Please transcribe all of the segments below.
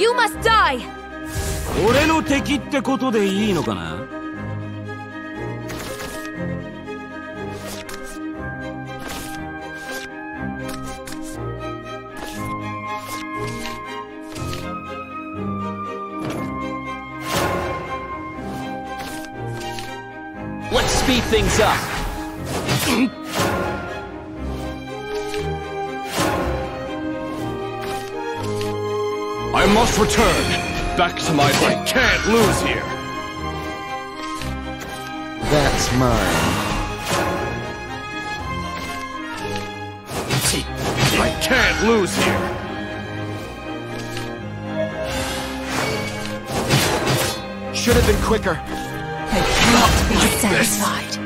You must die! 俺の敵ってことでいいのかな? Let's speed things up. I must return back to my life. I can't lose here. That's mine. I can't lose here. Should have been quicker. I cannot be satisfied.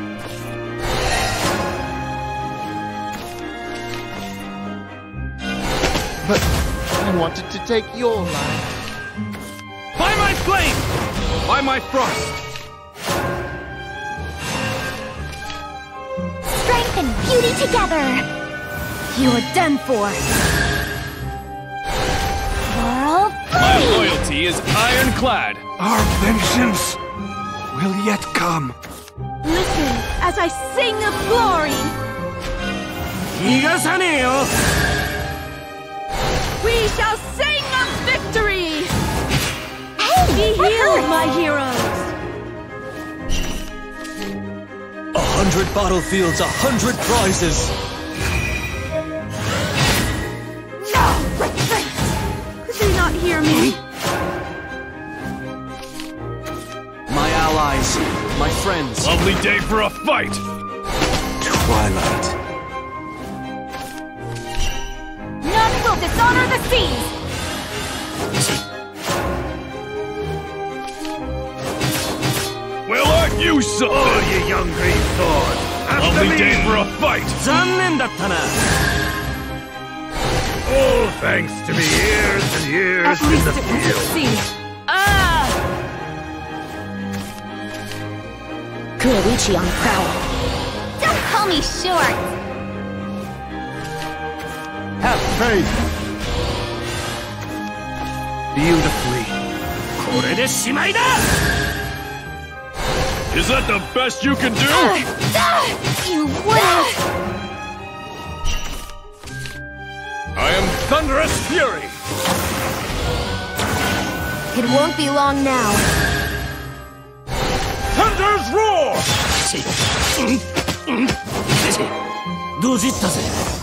But I wanted to take your life. By my flame! By my frost! Strength and beauty together! You are done for. World My free! loyalty is ironclad. Our vengeance will yet come. Listen as I sing of glory! 逃がさねえよ! We shall sing of victory! Be healed, my heroes! 100 battlefields, 100 prizes. No! Retreat! Could they not hear me? My allies, my friends. Lovely day for a fight. Twilight. None will dishonor the seas! Well, aren't you something? Oh, you young green thorn. Lovely day for a fight. 残念だったな. Oh, thanks to me years and years At in least the it will field. succeed. Ah! Kuroichi on prowl. Don't call me short! Have faith. Beautifully. これでしまいだ! Is that the best you can do? You wouldn't! I am Thunderous Fury. It won't be long now. Thunder's Roar! ドジったぜ.